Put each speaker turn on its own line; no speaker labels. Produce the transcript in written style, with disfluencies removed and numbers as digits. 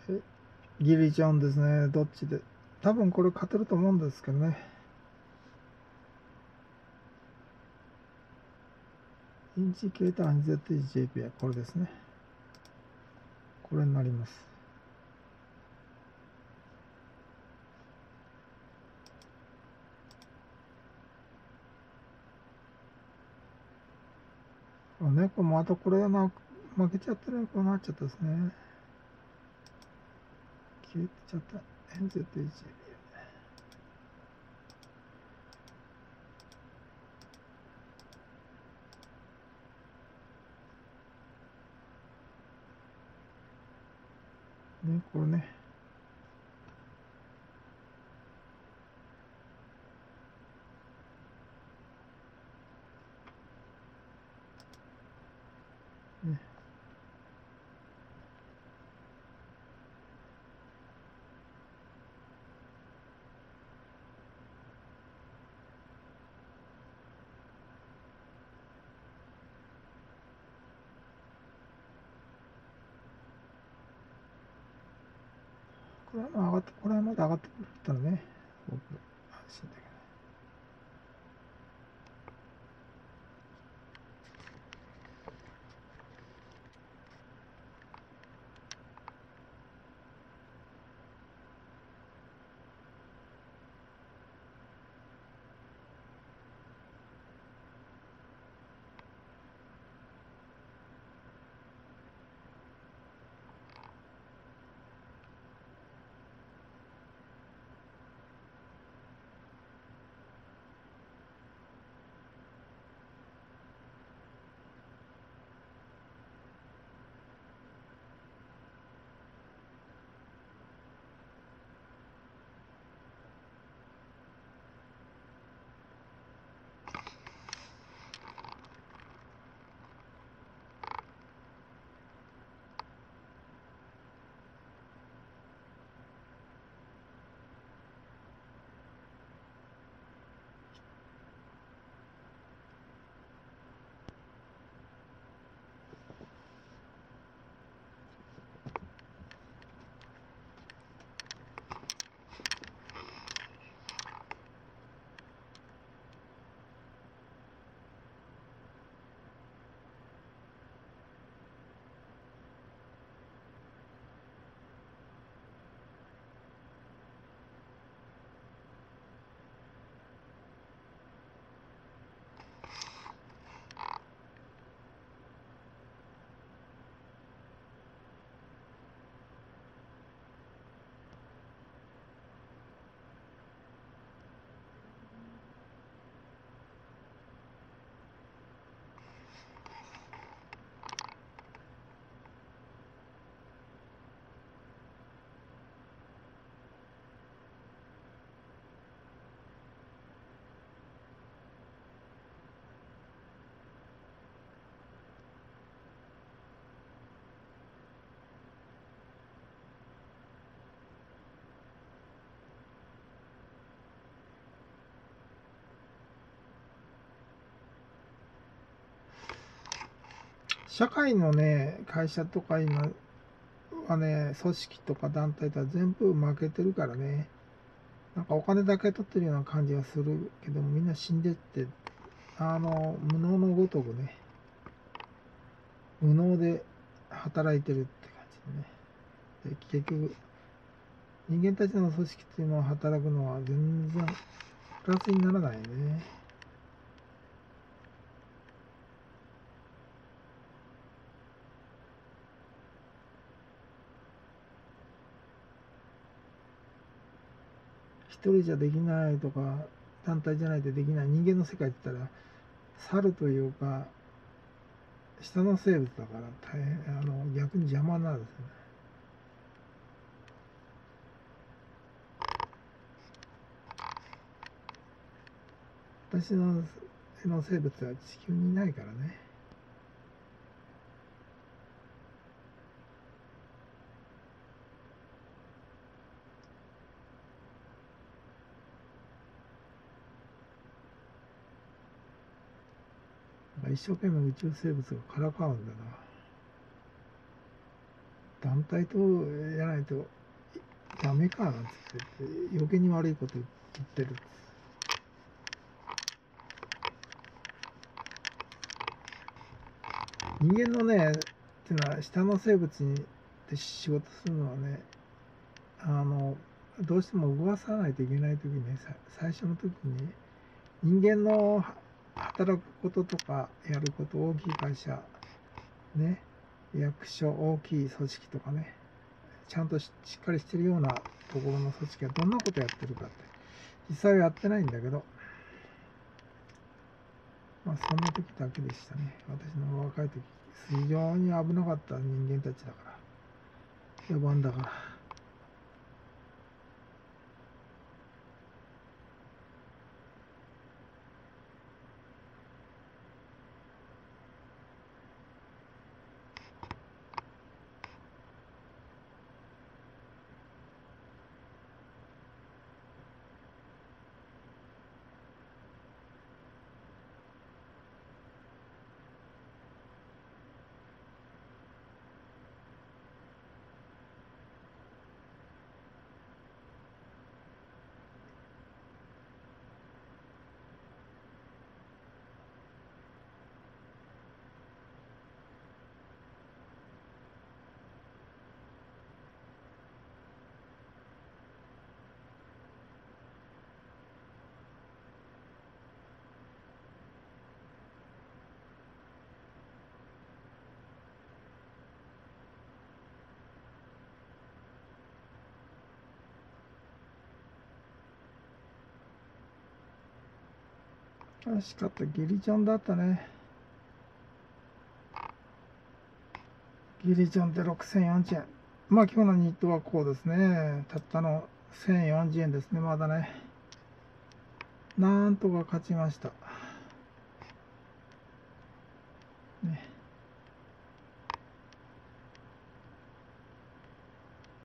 ギリちゃうんですね。どっちで。多分これ勝てると思うんですけどね。インジケーター ZJP はこれですね。これになります。猫もあとこれは負けちゃってるこうなっちゃったですね。消えちゃった。NZJP。ね、これね。ね、これは上がって、これはまだ上がってくるったらね、僕、安心だけど。社会のね、会社とか今はね、組織とか団体とか全部負けてるからね。なんかお金だけ取ってるような感じがするけども、みんな死んでって、無能のごとくね、無能で働いてるって感じでね。で、結局、人間たちの組織っていうのは働くのは全然プラスにならないね。一人じゃできないとか、団体じゃないとできない。人間の世界って言ったら、猿というか、下の生物だから大変、逆に邪魔なんですよね。私の生物は地球にいないからね。一生懸命宇宙生物がからかうんだな。 団体とやらないとダメかなんつって余計に悪いこと言ってる。人間のねっていうのは下の生物にで仕事するのはね、どうしても動かさないといけない時にね、最初の時に人間の働くこととかやること、大きい会社ね、役所、大きい組織とかね、ちゃんとしっかりしてるようなところの組織はどんなことやってるかって実際はやってないんだけど、まあそんな時だけでしたね。私の若い時非常に危なかった人間たちだから野蛮だから。惜しかった。ギリチョンだったね。ギリチョンって6040円。まあ今日のニットはこうですね。たったの1040円ですね。まだね。なんとか勝ちました。